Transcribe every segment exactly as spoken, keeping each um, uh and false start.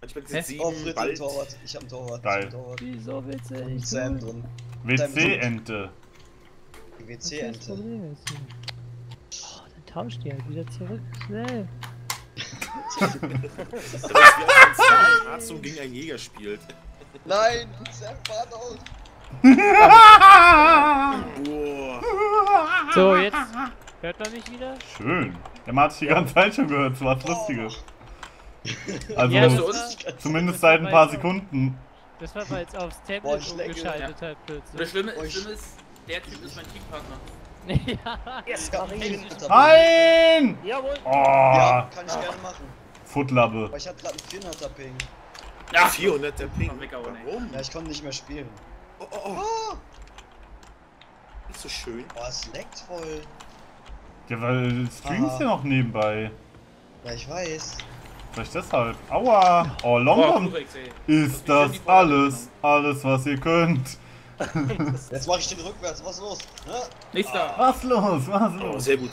Ich bin jetzt Oh, sieben, Fritz bald. im Torwart. Ich hab einen Torwart. Geil. Ich hab einen Torwart. Wieso willst du Und nicht? Sam drin. W C-Ente. Die Was ist das W C-Ente. Problem jetzt hier? Oh, dann tauscht die halt wieder zurück. Schnell. Das ist wie als ein Arzt und gegen einen Jäger spielt. Nein! Sam fahrt aus! Boah. So, jetzt hört man mich wieder? Schön. Ja, man hat sich die ganze Zeit schon gehört, das war das Lustige. Also, Ja, Hörst du das uns? war- zumindest seit ein paar Sekunden. Das war, weil es aufs Boah, Tablet ich lecke. umgeschaltet hat Das plötzlich. Schlimme, Oh, das ich- Schlimme ist, der Typ ist mein Teampartner. Ja. Es gab einen Vierhunderter. Nein! Jawohl. Oh, Ja, kann ich gerne machen. Futtlabbe. Aber ich hatte gerade einen vierhunderter Ping. Ja, vierhunderter Ping. Komm, weg, aber nicht. Warum? Ja, ich konnte nicht mehr spielen. Oh, oh, oh. Oh, Nicht so schön. boah, es leckt voll. Ja, weil du streamst Aha. ja noch nebenbei. Ja, ich weiß. Vielleicht deshalb. Aua! Oh, Oh, Longcom Kurex, ey. ist das alles, alles was ihr könnt. Jetzt mache ich den rückwärts. Was ist los? Hä? Nichts da. Was los, was Oh, los? sehr gut.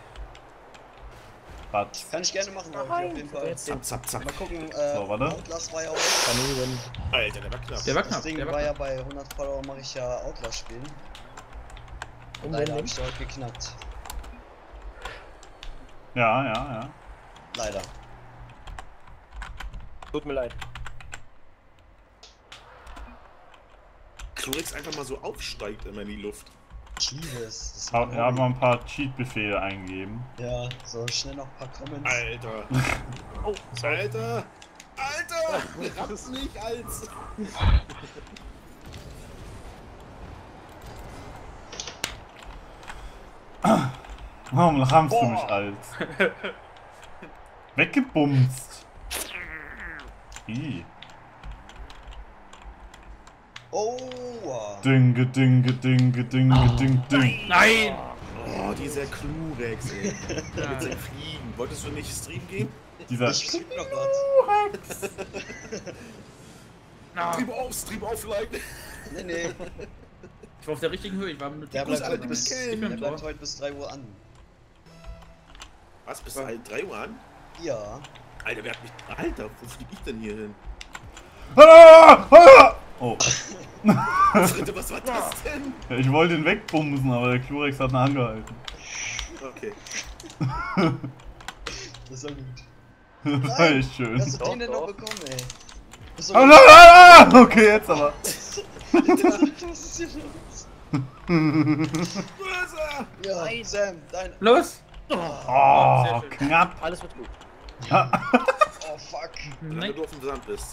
Was? Kann ich gerne machen, Leute, auf jeden Fall. Zack, zack, zack. Mal gucken, äh, So, warte. Outlast war ja auch. Alter, der war knapp. Der war Das knapp, Ding der war war ja knapp. bei hundert Follower mache ich ja Outlast spielen. Und Und leider wenn habe nicht? ich heute geknackt. Ja, ja, ja. Leider. Tut mir leid. Klurex einfach mal so aufsteigt immer in die Luft. Ich liebe es. Das ist Ha- mein Wir haben Hobby. mal ein paar Cheat-Befehle eingegeben. Ja, so schnell noch ein paar Comments. Alter. Oh, Alter. Alter. Ramm's nicht als. Warum rammst du mich als? Weggebumst. I. Oh, wow. Dinge, dinge, dinge, dinge, ding, ding. Nein! Oh, dieser Klurex, ey. Ja. Mit seinem Fliegen. Wolltest du nicht Stream gehen? Dieser. Ich flieg noch was. Na, Stream auf, Stream offline. Nee, nee. ich war auf der richtigen Höhe, ich war mit Der Grüß bleibt, alle, heute die bis, mich der kennen. Ich bin bleibt Tor. heute bis drei Uhr an. Was, bis halt drei Uhr an? Ja. Alter, wer hat mich. Alter, wo flieg ich denn hier hin? Ah! Ah! Oh, Dritte, was war das denn? ich wollte ihn wegbumsen, aber der Klurex hat ihn angehalten. Okay. Das ist ja gut. Das war echt schön. Hast du Doch, den denn noch doch. bekommen, ey? Das ist Ah, doch- ah, ah, okay, jetzt aber. Was ist hier los? Böse! Ja, Sam, dein. los! Oh, sehr schön. knapp. Alles wird gut. Oh, fuck. Solange Nein. du auf dem Sand bist.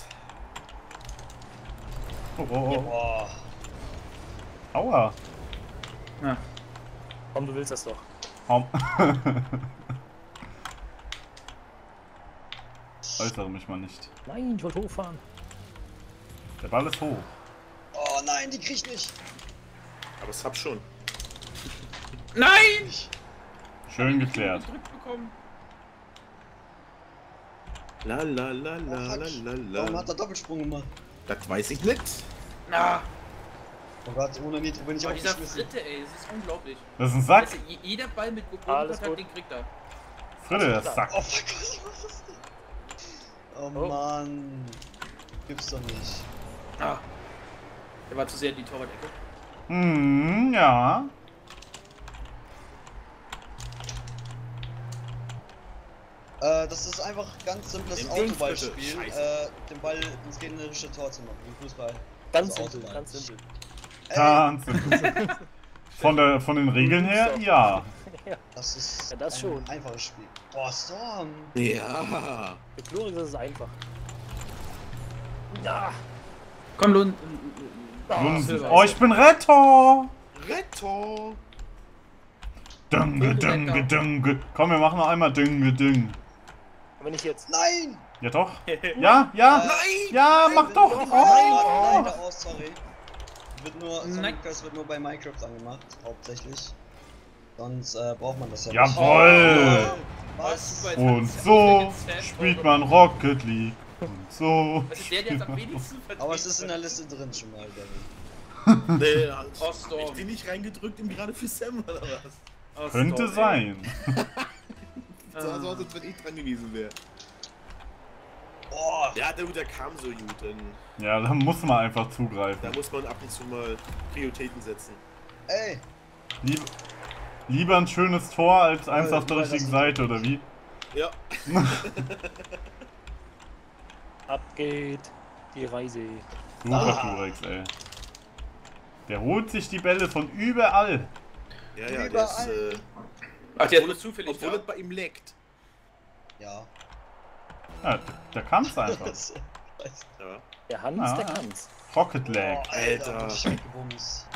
Oh, oh, oh. Boah. Aua. Ja. Komm, du willst das doch. Aum. Äußere mich mal nicht. Nein, ich wollte hochfahren. Der Ball ist hoch. Oh nein, die krieg ich nicht. Aber es hab schon. Nein! Schön geklärt. Gedrückt bekommen. La la la Oh, la fuck. la la Warum la. hat er Doppelsprung gemacht? Das weiß ich nicht. Na, Oh Gott, ohne Nitro bin ich aber dieser aufgeschmissen. Dritte, ey, das ist unglaublich. Das ist ein Sack. Weißt du, je- jeder Ball mit Alles Goku gut. den kriegt er. Fritte, der Sack. Oh fuck, was war das denn? Oh, Oh. Mann. Gibt's doch nicht. Ah. Der war zu sehr in die Torwart-Ecke. Hm, ja. Äh, das ist einfach ganz simples Im Dings, Autoballspiel. bitte. Scheiße. Äh, den Ball ins gegnerische Tor zu machen, wie Fußball. Ganz Also simpel, Autoball. ganz simpel. Ey, Ganz simpel. Von, der, von den Regeln her, ja. das ist Ja, das ein schon. einfaches Spiel. Boah, Storm. Ja. Für Glorix ist es einfach. Ja. Komm, Lund. Lunsen. Oh, ich bin Retter. Retto. Dünge, dünge, dünge. Komm, wir machen noch einmal dünge, dünge. Aber nicht jetzt. Nein! Ja doch. Ja, ja. Äh, Nein! Ja, mach doch. Nein, Oh. leider aus, sorry. Wird nur, Nein. das wird nur bei Minecraft angemacht, hauptsächlich. Sonst äh, braucht man das ja Jawoll. nicht. Was? Super, jetzt Und hat- so jetzt hat Sam spielt Tor man Rocket League. Und so. Das ist der, der es am wenigsten verdient. Aber es ist in der Liste drin schon mal, Devin. Nee, Oh, ich Storm. bin nicht reingedrückt, um gerade für Sam oder was? Oh, Könnte Storm, sein. So, also, als wenn ich dran gewesen wäre. Boah. Ja, der, der kam so gut. Dann, Ja, da muss man einfach da zugreifen. muss man ab und zu mal Prioritäten setzen. Ey. Lieb, lieber ein schönes Tor als eins Ja, auf der weil richtigen das- Seite, oder wie? Ja. Ab geht die Reise. Super Ah. Turex, ey. Der holt sich die Bälle von überall. Ja, ja, der ist. Überall. Äh, Ach, der ist obwohl, nur zufällig obwohl da. es bei ihm leckt. Ja. Ja, der kann's einfach. Das- Ja. Der Hans, Ja, der ja. kann's. Rocket Lag. Boah, Alter. Alter. Ich weggebumst.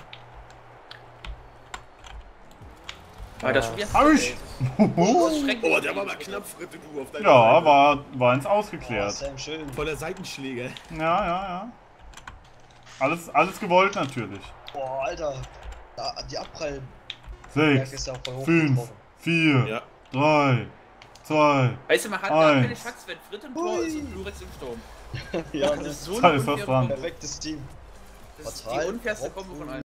Ah, das schon wieder. Hab ich! Oh, schrecklich. Oh, der war mal knapp, Fritte, du auf deiner Ja, Seite. war, war ins Boah, Ausgeklärt. Sam, schön. Voller Seitenschläger. Ja, ja, ja. Alles, alles gewollt natürlich. Boah, Alter. Ja, die Abprall. Berg ist Sechs, ja auch voll hoch fünf, getroffen. vier, Ja. drei, zwei. Weißt du, man hat gar keine Eins. Chance, wenn Frit im Tor ist und Lurex im Sturm. Ja, Das ist so Da eine ist was unfaire dran. Kombo. perfektes Team. Das ist die Fatal, unfairste Rob- Kombo von allen.